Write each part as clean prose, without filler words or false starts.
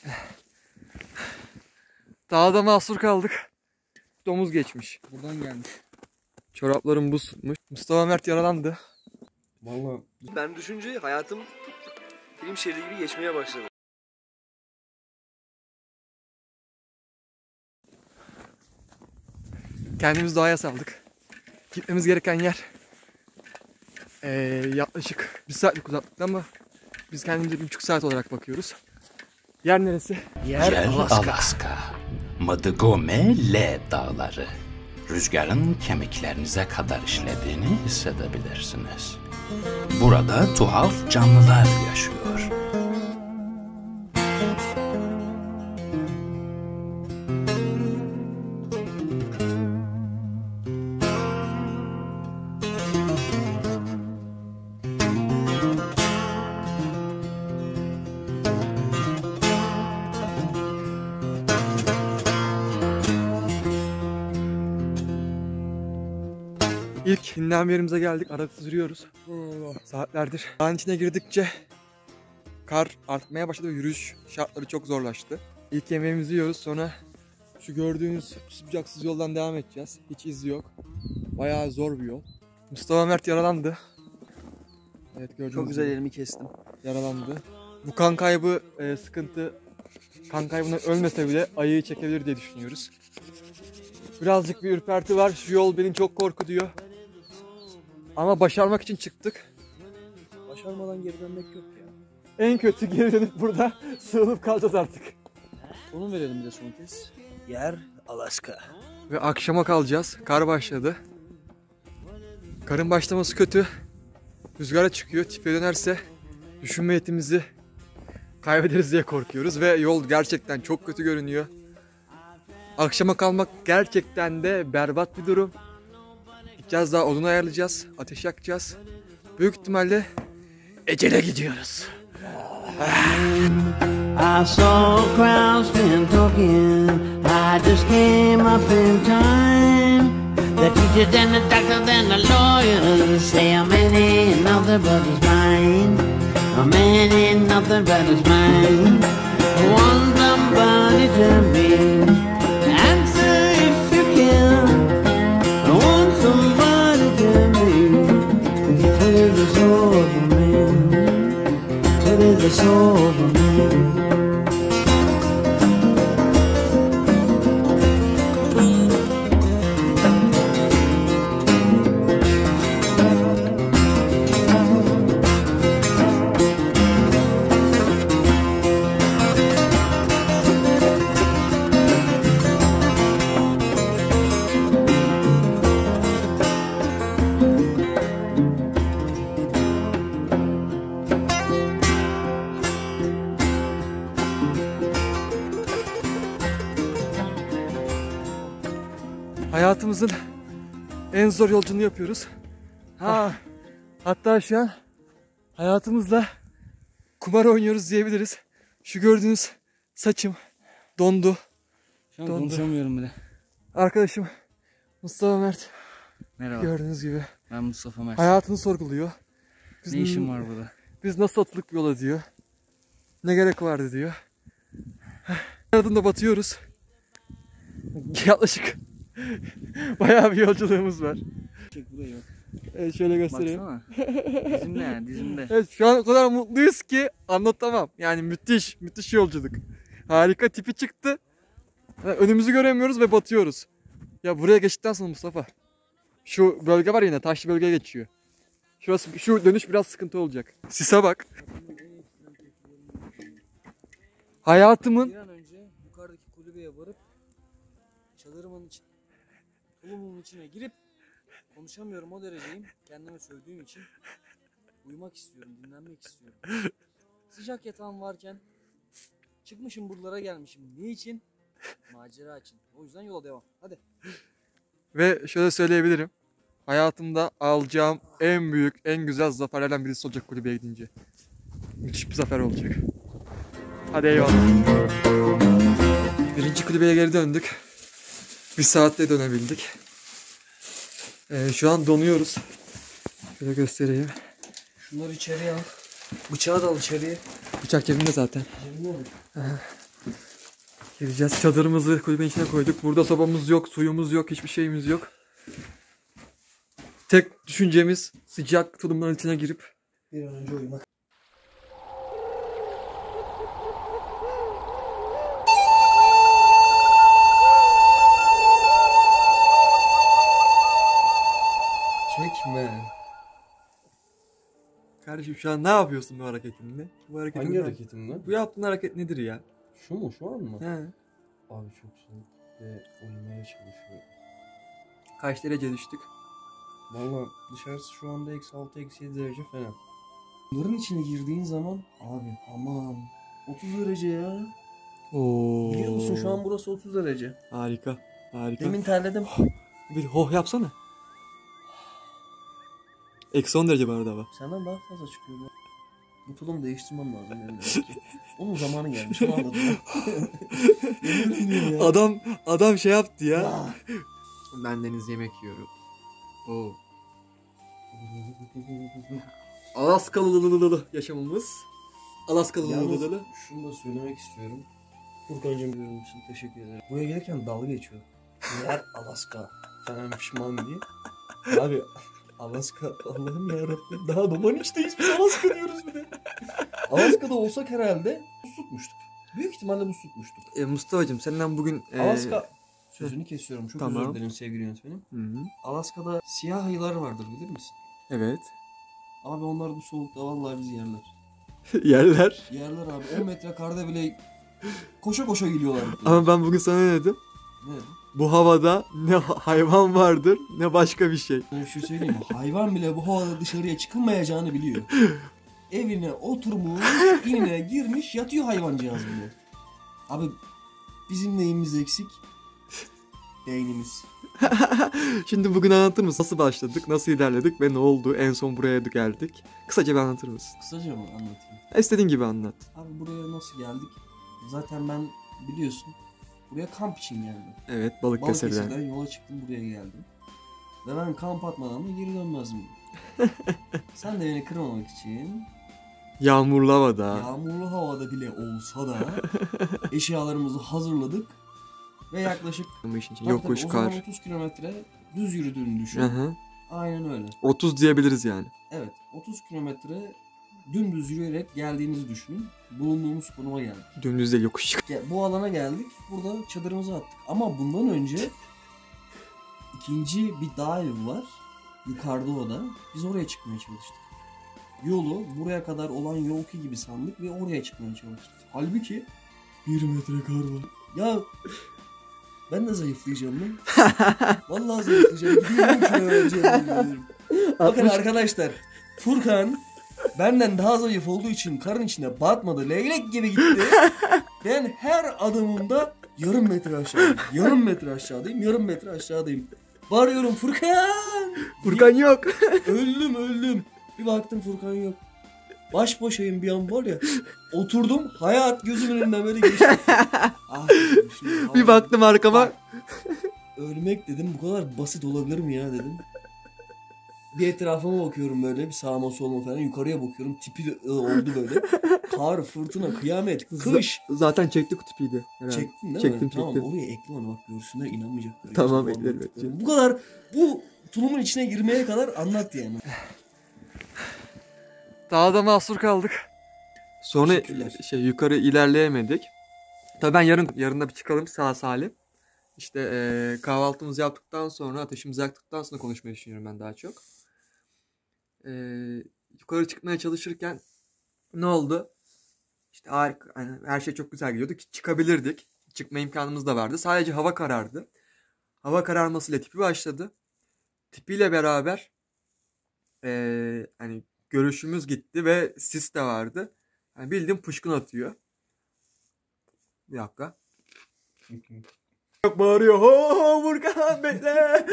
Dağda mahsur kaldık. Domuz geçmiş. Buradan gelmiş. Çoraplarım buz tutmuş. Mustafa Mert yaralandı. Vallahi. Ben düşünce hayatım film şeridi gibi geçmeye başladı. Kendimiz doğaya saldık. Gitmemiz gereken yer yaklaşık 1 saatlik uzaklıkta ama biz kendimize 1,5 saat olarak bakıyoruz. Yer neresi? Yer Alaska. Madigome L dağları. Rüzgarın kemiklerinize kadar işlediğini hissedebilirsiniz. Burada tuhaf canlılar yaşıyor. İlk dinlenme yerimize geldik. Arada sürüyoruz. Saatlerdir. Dağın içine girdikçe kar artmaya başladı ve yürüyüş şartları çok zorlaştı. İlk yemeğimizi yiyoruz. Sonra şu gördüğünüz bucaksız yoldan devam edeceğiz. Hiç iz yok. Bayağı zor bir yol. Mustafa Mert yaralandı. Evet, gördüğünüz Çok güzel gibi elimi kestim. yaralandı. Bu kan kaybı sıkıntı. Kan kaybına ölmese bile ayıyı çekebilir diye düşünüyoruz. Birazcık bir ürperti var. Şu yol beni çok korkutuyor. Ama başarmak için çıktık. Başarmadan geri dönmek yok ya. En kötü geri dönüp burada sığınıp kalacağız artık. Konum verelim bir de son kez. Yer Alaska. Ve akşama kalacağız. Kar başladı. Karın başlaması kötü. Rüzgara çıkıyor. Tipe dönerse düşünme yetimizi kaybederiz diye korkuyoruz. Ve yol gerçekten çok kötü görünüyor. Akşama kalmak gerçekten de berbat bir durum. Gideceğiz, daha odun ayarlayacağız. Ateş yakacağız. Büyük ihtimalle ecele gidiyoruz. I saw crowds still talking. I just came up in time. The teachers and the doctors and the lawyers say a man ain't nothing but his mind. A man ain't nothing but his mind. Want somebody to me. Answer if you can. I want somebody to me. What is the soul of a man? What is the soul of a man? Hayatımızın en zor yolculuğunu yapıyoruz. Hatta şu an hayatımızla kumar oynuyoruz diyebiliriz. Şu gördüğünüz saçım dondu. Şu an konuşamıyorum bile. Arkadaşım Mustafa Mert. Merhaba. Gördüğünüz gibi. Ben Mustafa Mert. Hayatını sorguluyor. Ne işim var burada? Biz nasıl atılık bir yola diyor. Ne gerek vardı diyor. Aradığında batıyoruz. Yaklaşık bayağı bir yolculuğumuz var. Çek burayı yok. Evet, şöyle göstereyim. Baksana. Dizimde yani dizimde. Evet, şu an o kadar mutluyuz ki anlatamam. Yani müthiş yolculuk. Harika, tipi çıktı. Önümüzü göremiyoruz ve batıyoruz. Ya buraya geçtikten sonra Mustafa, şu bölge var yine, taşlı bölgeye geçiyor. Şurası, şu dönüş biraz sıkıntı olacak. Sise bak. Hayatımın Bir an önce yukarıdaki kulübeye varıp çadırımın için, tulumun içine girip konuşamıyorum, o dereceyim. Kendime sövdüğüm için uyumak istiyorum, dinlenmek istiyorum. Sıcak yatağım varken çıkmışım buralara gelmişim. Ne için? Macera için. O yüzden yola devam. Hadi. ve şöyle söyleyebilirim. Hayatımda alacağım en büyük, en güzel zaferlerden birisi olacak kulübeye gidince. Müthiş bir zafer olacak. Hadi eyvallah. Birinci kulübeye geri döndük. 1 saatte dönebildik. Şu an donuyoruz. Şöyle göstereyim. Şunları içeriye al. Bıçağı da al içeriye. Bıçak cebimde zaten. Cebine mi? Gireceğiz. Çadırımızı kulübenin içine koyduk. Burada sobamız yok, suyumuz yok, hiçbir şeyimiz yok. Tek düşüncemiz sıcak tulumların içine girip Bir an önce uyumak. Çekme. Kardeşim şu an ne yapıyorsun bu hareketinle? Bu Hangi hareketim lan? Bu yaptığın hareket nedir ya? Şu mu? Şu an mı? He. Abi çok soğuk ve uyumaya çalışıyorum. Kaç derece düştük? Valla dışarısı şu anda -6 -7 derece falan. Bunların içine girdiğin zaman abi aman 30 derece ya. Oo. Biliyor musun şu an burası 30 derece. Harika. Harika. Demin terledim. Bir hoh yapsana. -10 derece bu arada hava. Senden daha fazla çıkıyor bu. Bu tulumu değiştirmem lazım benim demek ki. Onun zamanı gelmiş. Onu anladım ben. Adam şey yaptı ya. Ya. Ben deniz yemek yiyorum. Oo. Alaskalı yaşamımız. Alaskalı. Yalnız şunu da söylemek istiyorum. Furkan'cığım diyorum için teşekkür ederim. Buraya gelirken dalga geçiyor. Yer Alaska falan pişman diye. Abi Alaska Allah'ım yarabbim daha Domaniç'teyiz biz Alaska diyoruz bir de. Alaska'da olsak herhalde buz tutmuştuk. Büyük ihtimalle buz tutmuştuk. Mustafa'cığım senden bugün... Alaska sözünü kesiyorum çok Tamam. özür dilerim sevgili yönetmenim. Hı-hı. Alaska'da siyah ayılar vardır bilir misin? Evet. Abi onlar bu soğukta vallahi bizi yerler. Yerler. Yerler abi 10 metre karda bile koşa koşa gidiyorlar. Ama ben bugün sana ne dedim? Ne? Bu havada ne hayvan vardır ne başka bir şey. Ben bir şey söyleyeyim mi? Hayvan bile bu havada dışarıya çıkılmayacağını biliyor. Evine oturmuş, inine girmiş, yatıyor hayvancağız bile. Abi bizim neyimiz eksik? Beynimiz. Şimdi bugün anlatır mısın? Nasıl başladık, nasıl ilerledik ve ne oldu? En son buraya geldik. Kısaca bir anlatır mısın? Kısaca mı anlatayım? İstediğin gibi anlat. Abi buraya nasıl geldik? Zaten ben biliyorsun buraya kamp için geldim. Evet, Balıkesir'den. Balıkesir'den yola çıktım buraya geldim. Ve ben kamp atmadan da geri dönmezdim. Sen de beni kırmamak için Yağmurlu havada. yağmurlu havada bile olsa da eşyalarımızı hazırladık ve yaklaşık Yokuş, o kar. zaman 30 kilometre düz yürüdüğünü düşün. Hı-hı. Aynen öyle. 30 diyebiliriz yani. Evet 30 kilometre dümdüz yürüyerek geldiğinizi düşünün. Bulunduğumuz konuma geldik. Dümdüz değil, yokuş çık. Bu alana geldik. Burada çadırımızı attık. Ama bundan önce ikinci bir dağ evi var. Yukarıda o da. Biz oraya çıkmaya çalıştık. Yolu buraya kadar olan yolki gibi sandık ve oraya çıkmaya çalıştık. Halbuki 1 metre kar var. Ya ben de zayıflayacağım lan. Vallahi zayıflayacağım. Gidiyorum kilo vereceğim. Bakın arkadaşlar. Furkan benden daha zayıf olduğu için karın içine batmadı. Leylek gibi gitti. Ben her adımımda yarım metre aşağıdayım. Yarım metre aşağıdayım. Yarım metre aşağıdayım. Bağırıyorum Furkan. Furkan yok. Öldüm. Bir baktım Furkan yok. Baş başayım bir an var ya. Oturdum. Hayat gözümün önünden böyle geçti. Ah, şimdi, Bir baktım arkama. Bak, ölmek dedim bu kadar basit olabilir mi ya dedim. Bir etrafıma bakıyorum böyle bir sağıma soluma falan yukarıya bakıyorum tipi de oldu böyle. Kar, fırtına, kıyamet, kış. Zaten çektik o tipiydi. herhalde. Çektin değil Çektim, mi? Tamam çektim. oraya ekle onu bak görsünler inanmayacaklar. Tamam, Gerçekten eklerim, eklerim. Bu kadar bu tulumun içine girmeye kadar anlat yani. Dağda mahsur kaldık. Sonra Teşekkürler. yukarı ilerleyemedik. Tabii ben yarın da bir çıkalım sağ salim. İşte kahvaltımızı yaptıktan sonra, ateşimizi yaktıktan sonra konuşmayı düşünüyorum ben daha çok. Yukarı çıkmaya çalışırken ne oldu? İşte harika, yani her şey çok güzel gidiyordu ki çıkabilirdik. Çıkma imkanımız da vardı. Sadece hava karardı. Hava kararmasıyla tipi başladı. Tipiyle beraber hani görüşümüz gitti ve sis de vardı. Yani bildiğin puşkun atıyor. Bir dakika. Çok bağırıyor. Ho Furkan bekle.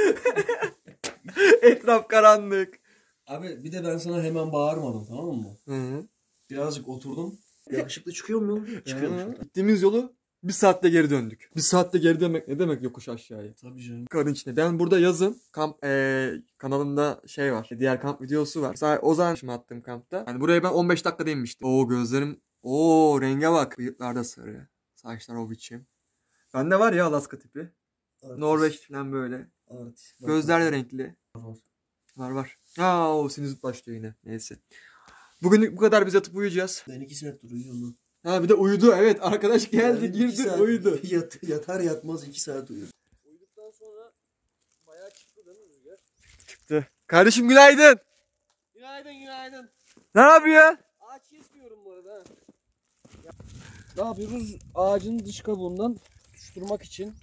Etraf karanlık. Abi bir de ben sana hemen bağırmadım tamam mı? Hı-hı. Birazcık oturdum. Yakışıklı çıkıyor mu? Çıkıyormuş. Gittiğimiz yolu bir saatte geri döndük. Bir saatte geri dönmek ne demek yokuş aşağıya? Tabii canım. Karın içinde. Ben burada yazın kamp kanalımda şey var. Diğer kamp videosu var. Sadece o zaman şimdi attığım kampta. Yani buraya ben 15 dakikada inmiştim. Oo gözlerim. Oo renge bak. Bıyıklar da sarı. Saçlar o biçim. Bende var ya Alaska tipi. Artist. Norveç falan böyle. Artist. Gözler de renkli. Var. Var. O sinüzit başlıyor yine. Neyse. Bugünlük bu kadar, biz yatıp uyuyacağız. Ben 2 saat uyuyor mu? Bir de uyudu. Evet, arkadaş geldi, Yani girdi, uyudu. Yatar yatmaz 2 saat uyuyor. Uyuduktan sonra bayağı çıktı değil mi rüzgar? Çıktı. Kardeşim günaydın. Günaydın. Ne yapıyor? Ağaç kesmiyorum bu arada. Ha. Ne yapıyoruz? Ağacın dış kabuğundan tutuşturmak için.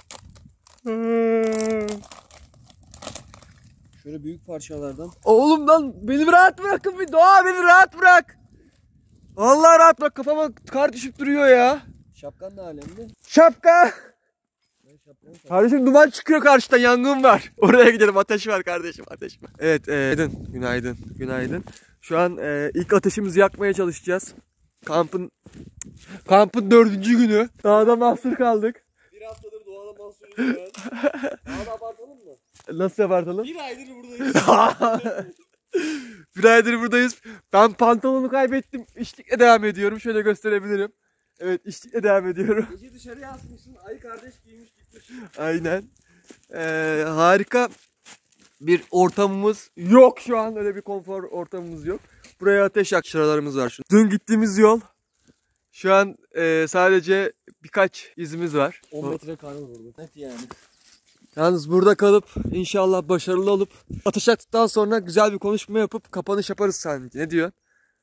Şöyle büyük parçalardan. Oğlum lan beni rahat bırakın bir. Doğa beni rahat bırak. Vallahi rahat bırak, kafama kar düşüp duruyor ya. Şapkan ne alemde? Şapka. Ben şapkanı tak. Kardeşim duman çıkıyor karşıdan, yangın var. Oraya gidelim, ateş var kardeşim, ateş var. Evet, günaydın. Şu an ilk ateşimizi yakmaya çalışacağız. Kampın 4. günü. Dağda mahsur kaldık. Bir haftadır doğada mahsulüz ya. Daha da abartalım mı? Nasıl abartalım? Bir aydır buradayız. Bir aydır buradayız. Ben pantolonu kaybettim. İşlikle devam ediyorum. Şöyle gösterebilirim. Evet, işlikle devam ediyorum. Gece dışarıya asmışsın. Ayı kardeş giymiş gitmiş. Aynen. Harika bir ortamımız yok şu an. Öyle bir konfor ortamımız yok. Buraya ateş yak sıralarımız var. Dün gittiğimiz yol. Şu an sadece birkaç izimiz var. 10 metre kar var orada. Net yani. Yalnız burada kalıp inşallah başarılı olup ateş yaktıktan sonra güzel bir konuşma yapıp kapanış yaparız sanki. Ne diyorsun?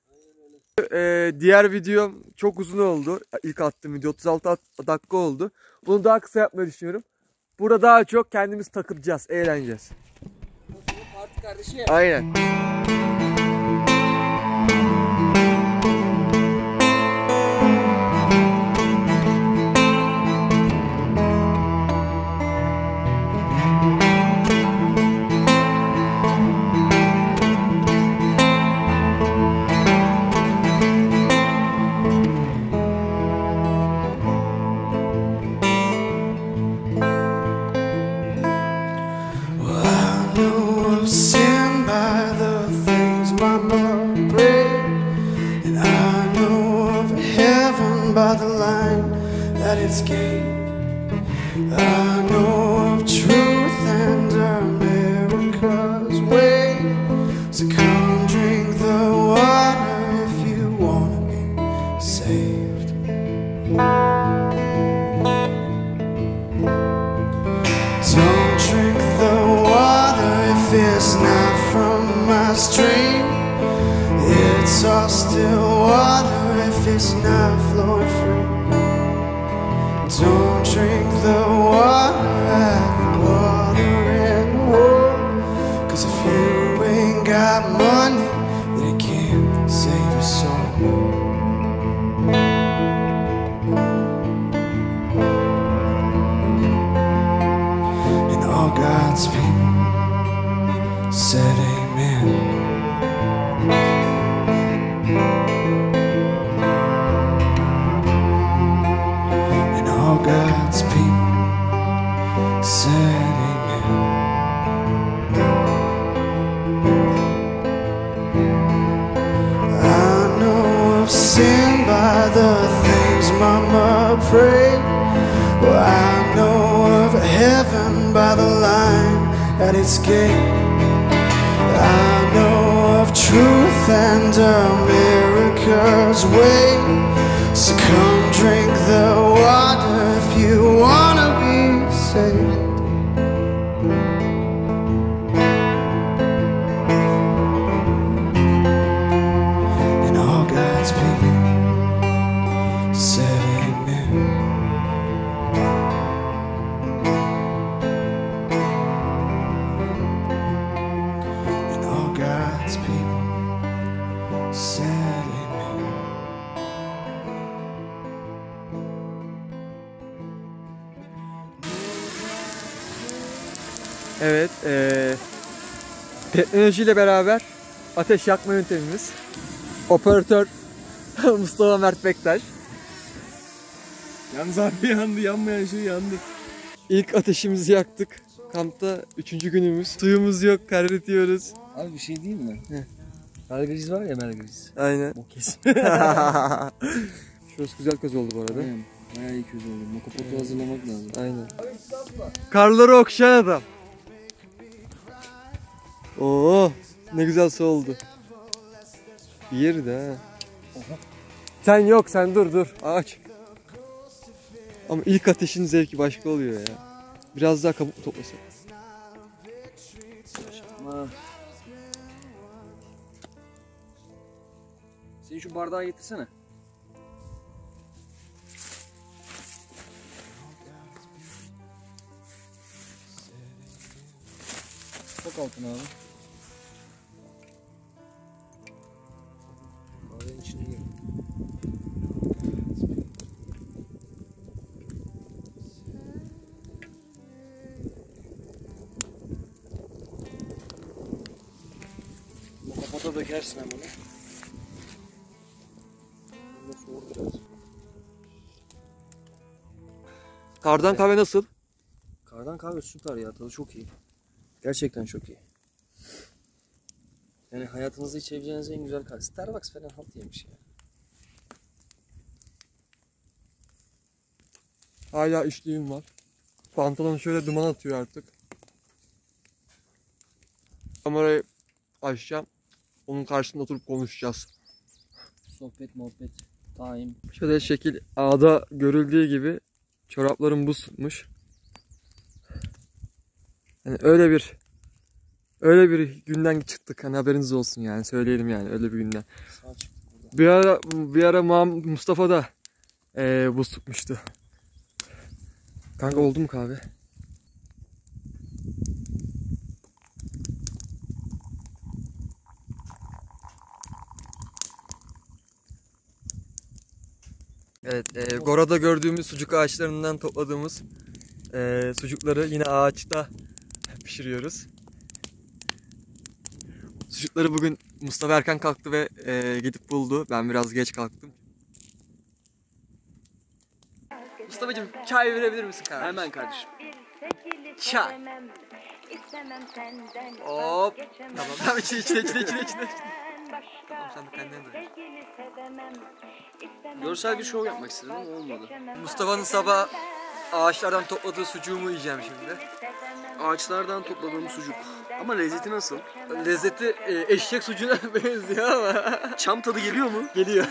Diğer videom çok uzun oldu. İlk attığım video 36 dakika oldu. Bunu daha kısa yapmayı düşünüyorum. Burada daha çok kendimiz takılacağız, eğleneceğiz. Parti kardeşi. Aynen. By the line that it's gained, I know of truth and America's way. So come drink the water if you wanna be saved. Don't drink the water if it's not from my stream. It's all still water if it's not flowing free. Don't drink the water at the watering hole, 'cause if you ain't got money, then it can't save your soul. And all God's people said amen. God's people said amen. I know of sin by the things Mama prayed. Well, I know of heaven by the line at its gate. I know of truth and America's way. So come drink the water if you wanna be saved. And all God's people said amen. And all God's people said amen. Evet, teknolojiyle beraber ateş yakma yöntemimiz. Operatör Mustafa Mert Bektaş. Yalnız abi yandı. Yanmayan şey yandı. İlk ateşimizi yaktık. Kampta 3. günümüz. Suyumuz yok, terletiyoruz. Abi bir şey değil mi? Belgriz var ya, Belgriz. Aynen. O kesin. Şurası güzel köz oldu bu arada. Aynen. Bayağı iyi köz oldu. Mokopotu hazırlamak lazım. Aynen. Karları okşayan adam. Oo, ne güzel su oldu. Yeri de ha. Sen yok, sen dur aç. Ama ilk ateşin zevki başka oluyor ya. Biraz daha kabuk toplasak. Ama... Sen şu bardağı getirsene. Sok altına abi. Kahvenin içine gir. Kapata dökersin hemen. Bunu da soğur biraz. Kardan kahve nasıl? Kardan kahve süper ya, tadı çok iyi. Gerçekten çok iyi. Yani hayatınızda içebileceğiniz en güzel kahve. Starbucks falan halt yemiş ya. Hala içtiğim var. Pantolon şöyle duman atıyor artık. Kamerayı açacağım. Onun karşısında oturup konuşacağız. Sohbet, muhabbet, time. Şöyle şekil A'da görüldüğü gibi çoraplarım buz tutmuş. Yani öyle bir günden çıktık. Hani haberiniz olsun yani, söyleyelim yani, öyle bir günden. Sağ çık burada. Bir ara Mustafa da buz tutmuştu. Kanka oldu mu kahve? Evet, Gora'da gördüğümüz sucuk ağaçlarından topladığımız sucukları yine ağaçta pişiriyoruz. Sucukları bugün Mustafa erken kalktı ve gidip buldu. Ben biraz geç kalktım. Mustafa'cığım çay verebilir misin kardeşim? Hemen kardeşim. Çay. Hop. Tamam. Tamam içine. Tamam sen de kendine de. Görsel bir şov yapmak istedim ama olmadı. Mustafa'nın sabah ağaçlardan topladığı sucuğumu yiyeceğim şimdi. Ağaçlardan topladığım sucuk. Ama lezzeti nasıl? Lezzeti eşek sucuğuna benziyor ama. Çam tadı geliyor mu? Geliyor.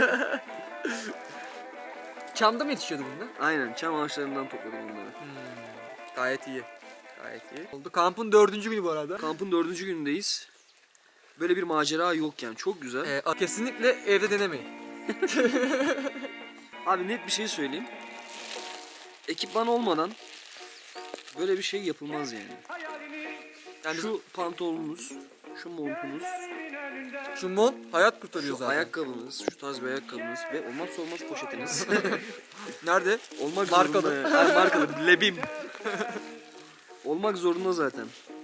Çam'da mı yetişiyordu bunlar? Aynen, çam ağaçlarından topladım bunları. Gayet iyi. Gayet iyi. Oldu. Kampın 4. günü bu arada. Kampın 4. günündeyiz. Böyle bir macera yokken çok güzel. Kesinlikle evde denemeyin. Abi net bir şey söyleyeyim. Ekipman olmadan böyle bir şey yapılmaz yani. Yani Şu pantolonunuz, şu montunuz, şu mont hayat kurtarıyor şu zaten. ayakkabınız, şu tarz bir ayakkabınız ve olmazsa olmaz poşetiniz. Nerede? Olmak Markalı. zorunda. Yani markalı. Lebim. Olmak zorunda zaten.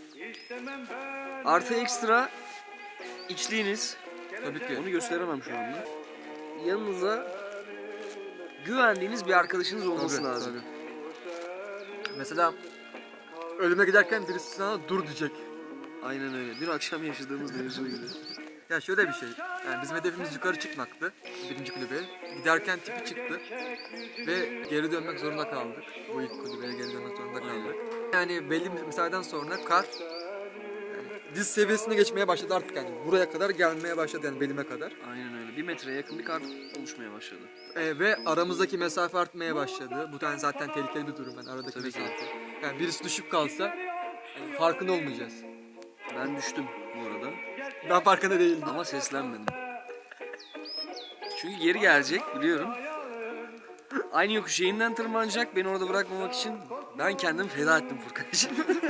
Artı ekstra içliğiniz. Tabii ki. Onu gösteremem şu anda. Yanınıza güvendiğiniz bir arkadaşınız olması Tabii, lazım. tabii. Mesela ölüme giderken birisi sana dur diyecek. Aynen öyle. Dün akşam yaşadığımız mevzu gibi. Ya şöyle bir şey. Yani bizim hedefimiz yukarı çıkmaktı. 1. kulübeye. Giderken tipi çıktı. Ve geri dönmek zorunda kaldık. Bu ilk kulübeye geri dönmek zorunda kaldık. Yani belli bir mesafeden sonra kar diz seviyesine geçmeye başladı artık yani. Buraya kadar gelmeye başladı yani belime kadar. Aynen öyle. 1 metreye yakın bir kar oluşmaya başladı. Ve aramızdaki mesafe artmaya başladı. Bu tane zaten tehlikeli bir durum yani aradaki Tabii ki. mesafe. Yani birisi düşüp kalsa yani farkında olmayacağız. Ben düştüm bu arada. Ben farkında değildim. Ama seslenmedim. Çünkü geri gelecek biliyorum. Aynı yokuş yeniden tırmanacak. Beni orada bırakmamak için ben kendimi feda ettim Furkan için.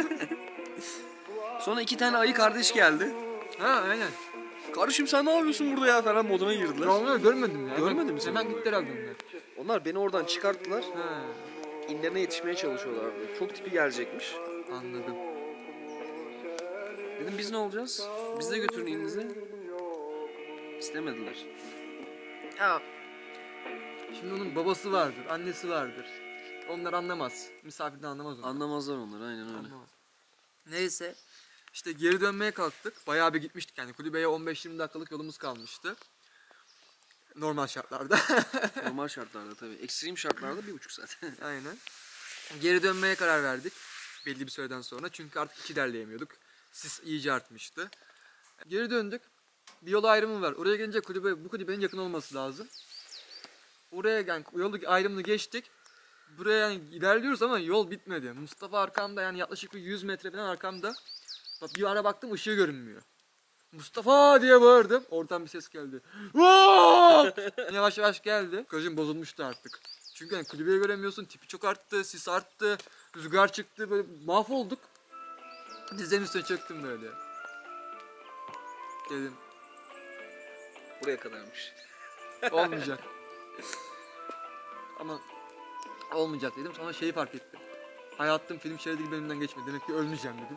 Sonra 2 tane ayı kardeş geldi. Ha aynen. Kardeşim sen ne yapıyorsun burada ya falan moduna girdiler. Ben onları görmedim ya. Görmedin mi sen Hemen onları? gittiler herhalde onlar. Onlar beni oradan çıkarttılar. Ha, İnlerine yetişmeye çalışıyorlardı. Çok tipi gelecekmiş. anladım. Dedim biz ne olacağız? Biz de götürün ininize. İstemediler. Ya şimdi onun babası vardır, annesi vardır. Onlar anlamaz. Misafirden anlamaz onu. Anlamazlar onlar aynen öyle. Anlamaz. Neyse işte geri dönmeye kalktık. Bayağı bir gitmiştik yani kulübeye 15-20 dakikalık yolumuz kalmıştı. Normal şartlarda. Normal şartlarda tabii. Ekstrem şartlarda 1,5 saat. Aynen. Geri dönmeye karar verdik. Belli bir süreden sonra. Çünkü artık hiç ilerleyemiyorduk. Sis iyice artmıştı. Geri döndük. Bir yol ayrımı var. Oraya gelince bu kulübenin yakın olması lazım. Oraya yani yoldaki ayrımını geçtik. Buraya yani ilerliyoruz ama yol bitmedi. Mustafa arkamda, yani yaklaşık bir 100 metre falan arkamda. Bak bir ara baktım, ışığı görünmüyor. Mustafa diye bağırdım. Oradan bir ses geldi. Yavaş yavaş geldi. Psikolojim bozulmuştu artık. Çünkü yani kulübeyi göremiyorsun. Tipi çok arttı. Sis arttı. Rüzgar çıktı. Böyle mahvolduk. Dizlerin üstüne çöktüm böyle. Dedim Buraya kadarmış. olmayacak. Ama olmayacak dedim. Sonra şeyi fark ettim. Hayatım film şeridi gibi önümden geçmedi. Demek ki ölmeyeceğim dedim.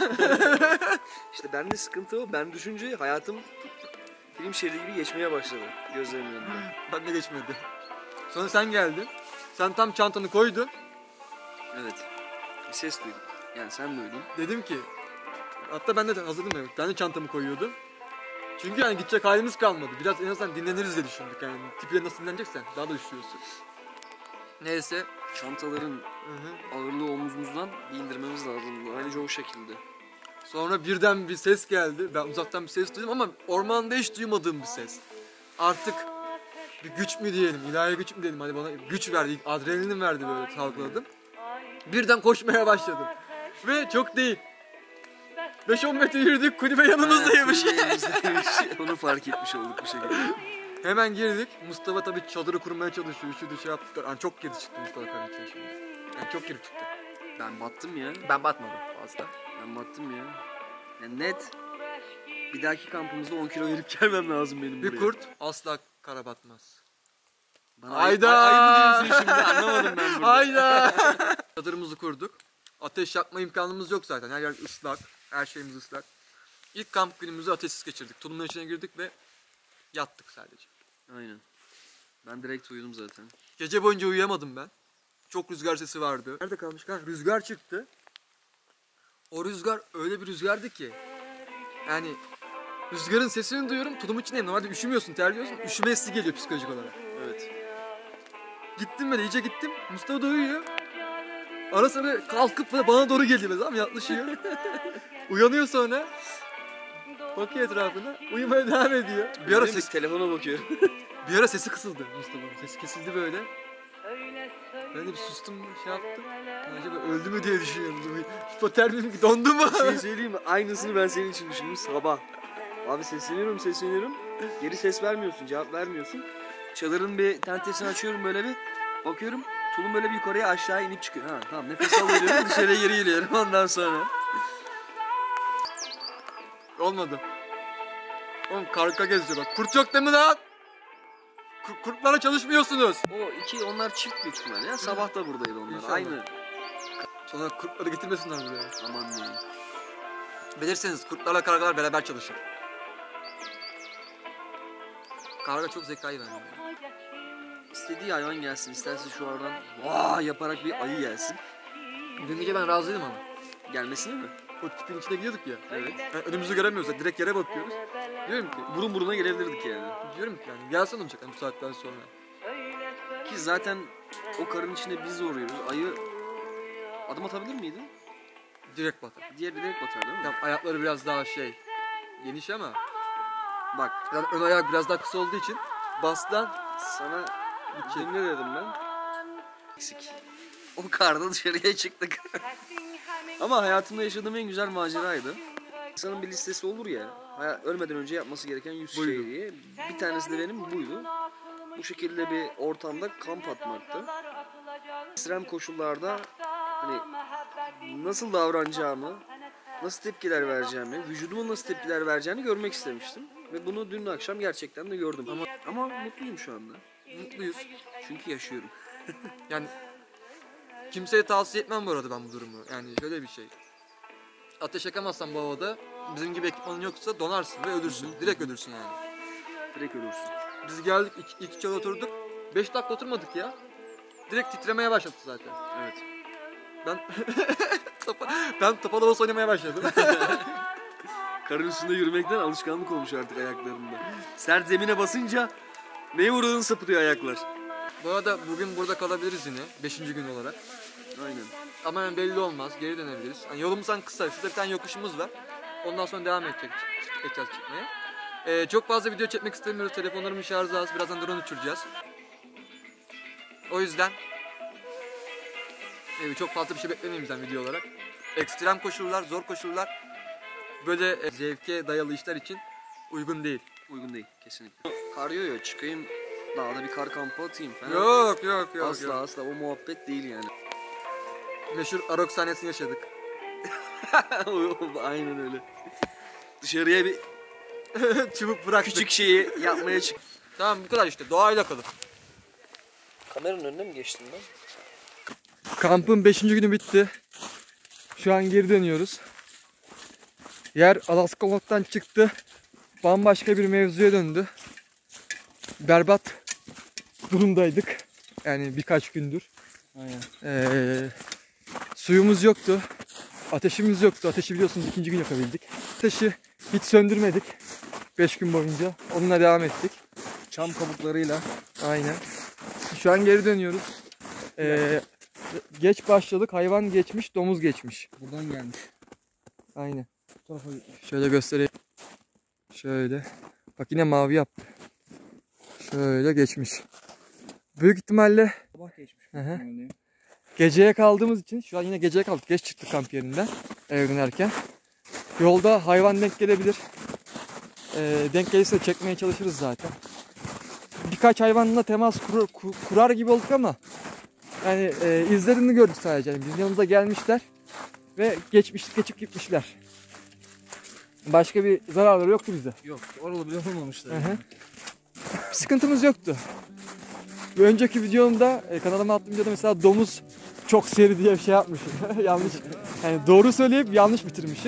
İşte bende sıkıntı o. Ben düşünce hayatım film şeridi gibi geçmeye başladı gözlerimin önünde. Ben de geçmedi. Sonra sen geldin. Sen tam çantanı koydun. Evet. Bir ses duydum. Yani sen duydun. Dedim ki, hatta ben de hazırdım ya. Ben de çantamı koyuyordum. Çünkü yani gidecek halimiz kalmadı. Biraz en azından dinleniriz diye düşündük yani. Tipiyle nasıl dinleneceksen daha da üşüyorsun. Neyse. Çantaların ağırlığı omuzumuzdan bir indirmemiz lazım. Ayrıca o şekilde. Sonra birden bir ses geldi. Ben uzaktan bir ses duydum ama ormanda hiç duymadığım bir ses. Artık bir güç mü diyelim, ilahi güç mü diyelim, hani bana güç verdi, adrenalin verdi, böyle salgıladım. Birden koşmaya başladım. Ve çok değil. 5-10 metre yürüdük, kulübe yanımızdaymış. Onu fark etmiş olduk bu şekilde. Hemen girdik. Mustafa tabii çadırı kurmaya çalışıyor. Üşüdü, şey yaptı. Yani çok geri çıktı Mustafa karın için şimdi. Yani çok geri çıktı. Ben battım ya. Ben batmadım fazla. Ben battım ya. Yani net. Bir dahaki kampımızda 10 kilo gelip gelmem lazım benim buraya. Bir kurt asla kara batmaz. Bana Hayda! ayıp mı diyorsun şimdi? Anlamadım ben burada. Hayda! Çadırımızı kurduk. Ateş yakma imkanımız yok zaten. Her yer ıslak. Her şeyimiz ıslak. İlk kamp günümüzü ateşsiz geçirdik. Tulumun içine girdik ve yattık sadece. Aynen. Ben direkt uyudum zaten. Gece boyunca uyuyamadım ben. Çok rüzgar sesi vardı. Nerede kalmış kanka? Rüzgar çıktı. O rüzgar öyle bir rüzgardı ki. Yani rüzgarın sesini duyuyorum. Tulumun içindeyim. Normalde üşümüyorsun, terliyorsun. Üşüme hissi geliyor psikolojik olarak. Evet. Gittim ben, iyice gittim. Mustafa da uyuyor. Ara sıra kalkıp bana doğru geliyor mesela, yaklaşıyor. Uyanıyor sonra. Bakıyor etrafına. Uyumaya devam ediyor. Bir ara telefona bakıyorum. Bir ara sesi kısıldı Mustafa'nın. Sesi kesildi böyle. Ben de bir sustum, şey yaptım. Acaba öldü mü diye düşünüyorum. Hipotermim dondu mu? Şey söyleyeyim mi? Aynısını ben senin için düşündüm sabah. Abi sesleniyorum. Geri ses vermiyorsun, cevap vermiyorsun. Çadırın bir tentesini açıyorum böyle bir. Bakıyorum tulum böyle bir yukarıya aşağı inip çıkıyor. Ha tamam, nefes alıyorum, dışarıya geri geliyorum ondan sonra. Olmadı. Oğlum karga geziyor bak. Kurt yok değil mi lan? Kurtlara çalışmıyorsunuz. Onlar çift büyük ihtimal ya. Sabah da buradaydı onlar. İnşallah. Aynı. Sonra kurtları getirmesinler buraya. Aman diyeyim. Bilirsiniz, kurtlarla kargalar beraber çalışır. Karga çok zekayı var. İstediği hayvan gelsin. İsterse şu aradan vaa yaparak bir ayı gelsin. Dün gece ben razıydım ama. Gelmesine mi? O tipin içine gidiyorduk ya. Evet. Yani önümüzü göremiyoruz. Direkt yere bakıyoruz. Diyorum ki, Burun buruna gelebilirdik yani. diyorum ki yani gelsen olacak yani bu saatten sonra. Ki zaten o karın içinde biz zoruyoruz. Ayı adım atabilir miydi? Direkt batar. Diğer direkt batar değil mi? Yani ayakları biraz daha geniş ama Bak yani ön ayak biraz daha kısa olduğu için bastan sana ne dedim ben? Eksik. O karda dışarıya çıktık. Ama hayatımda yaşadığım en güzel maceraydı. İnsanın bir listesi olur ya. Ölmeden önce yapması gereken 100 Buydu. şey diye. Bir tanesi de benim buydu. Bu şekilde bir ortamda kamp atmaktı. Ekstrem koşullarda hani nasıl davranacağımı, nasıl tepkiler vereceğimi, vücudumun nasıl tepkiler vereceğini görmek istemiştim. Ve bunu dün akşam gerçekten de gördüm. Ama mutluyum şu anda. mutluyuz. Çünkü yaşıyorum. Yani kimseye tavsiye etmem bu arada ben bu durumu. Yani şöyle bir şey. Ateş yakamazsan bu havada bizim gibi ekipmanın yoksa donarsın ve ölürsün. Direkt ölürsün yani. Direkt ölürsün. Biz geldik iki çay oturduk. 5 dakika oturmadık ya. Direkt titremeye başladı zaten. Evet. Ben topa davası oynamaya başladım. Karın üstünde yürümekten alışkanlık olmuş artık ayaklarında. Sert zemine basınca Neye uğradığını sapıtıyor ayaklar. Bu arada bugün burada kalabiliriz yine 5. gün olarak. Aynen. Ama yani belli olmaz. Geri dönebiliriz. Yani yolumuzdan kısa. Şurada bir tane yokuşumuz var. Ondan sonra devam edeceğiz çıkmaya. Çok fazla video çekmek istemiyoruz. Telefonlarımın şarjı az. Birazdan drone uçuracağız. O yüzden çok fazla bir şey beklemeyin bizden video olarak. Ekstrem koşullar, zor koşullar böyle zevke dayalı işler için uygun değil. Uygun değil kesinlikle. Kar yağıyor, çıkayım dağda bir kar kampı atayım falan. Yok. Asla o muhabbet değil yani. Meşhur Arok sahnesini yaşadık. Aynen öyle. Dışarıya bir Çubuk bıraktık. küçük şeyi yapmaya çık. Tamam bu kadar işte. Doğayla kalın. Kameranın önüne mi geçtin ben? Kampın 5. günü bitti. Şu an geri dönüyoruz. Yer Alaska Log'dan çıktı. Bambaşka bir mevzuya döndü. Berbat durumdaydık. Yani birkaç gündür. Aynen. Suyumuz yoktu. Ateşimiz yoktu. Ateşi biliyorsunuz 2. gün yakabildik. Ateşi hiç söndürmedik. 5 gün boyunca. Onunla devam ettik. Çam kabuklarıyla. Aynen. Şu an geri dönüyoruz. Geç başladık. Hayvan geçmiş, domuz geçmiş. Buradan gelmiş. Aynen. Bu tarafa gitmiş. Şöyle göstereyim. Şöyle. Bak yine mavi yaptı. Şöyle geçmiş. Büyük ihtimalle Sabah geçmiş. Hı hı. Geceye kaldığımız için şu an yine geceye kaldık. Geç çıktık kamp yerinden eve dönerken. Yolda hayvan denk gelebilir. Denk gelirse çekmeye çalışırız zaten. Birkaç hayvanla temas kurar gibi olduk ama yani izlerini gördük sadece. Yani bizim yanımıza gelmişler ve geçip gitmişler. Başka bir zararları yoktu bize. Yok. Oralı bile olmamışlar. Hı hı. Bir sıkıntımız yoktu. Bir önceki videomda kanalıma attığım videoda mesela domuz çok seri diye bir şey yapmışım. Yanlış. Yani doğru söyleyip yanlış bitirmişim.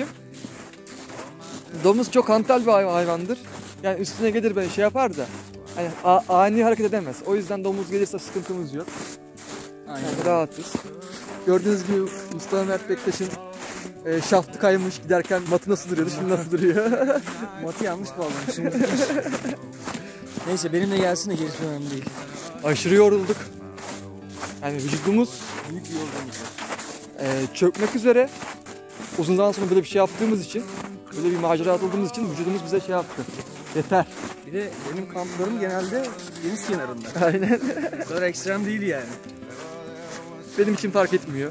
Domuz çok hantal bir hayvandır. Yani üstüne gelir böyle şey yapar da hani ani hareket edemez. O yüzden domuz gelirse sıkıntımız yok. Aynen. Yani rahatız. Gördüğünüz gibi Mustafa Mert Bektaş'ın şaftı kaymış giderken matı nasıl duruyordu, şimdi nasıl duruyor? Matı yanlış bağlamışım. Neyse benimle gelsin de gerisi önemli değil. Aşırı yorulduk. Yani vücudumuz Büyük bir yorgunluk var. çökmek üzere. Uzun zaman sonra böyle bir şey yaptığımız için, böyle bir macera atıldığımız için vücudumuz bize şey yaptı. Yeter. Bir de benim kamplarım genelde deniz kenarında. Aynen. Bu kadar ekstrem değil yani. Benim için fark etmiyor.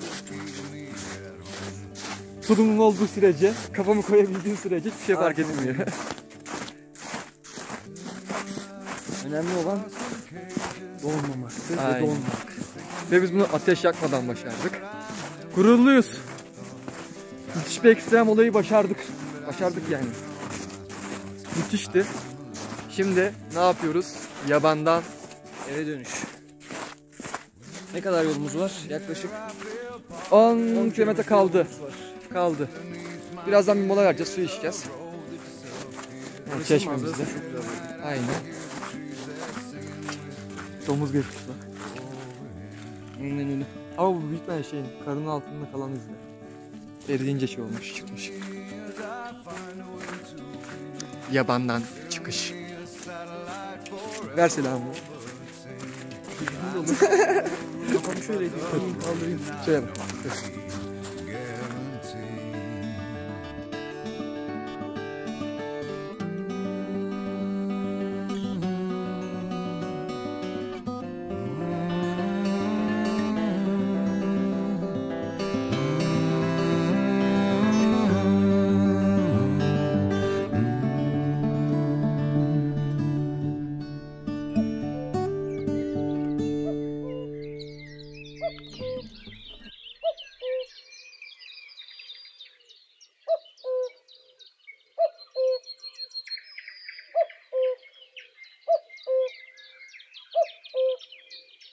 Tulumum olduğu sürece, kafamı koyabildiğim sürece hiçbir şey fark etmiyor. Önemli olan donmamak ve Aynen. donmak. Ve biz bunu ateş yakmadan başardık. Gururluyuz. Müthiş bir ekstrem olayı başardık. Başardık yani. Müthişti. Şimdi ne yapıyoruz? Yabandan Eve dönüş. Ne kadar yolumuz var? Yaklaşık 10 kilometre kaldı. yolumuz var. Kaldı. Birazdan bir mola vereceğiz, su içeceğiz. Yani çeşmemizde. Manzarası çok güzel. Aynen. Domuz geçmiş bak. Aynen. Ama bu büyük bir şeyin karının altında kalan izler. Eridiğince şey olmuş, çıkmış. Yabandan çıkış. Ver selamını. Kafamı şöyle kaldırayım. Şöyle bak.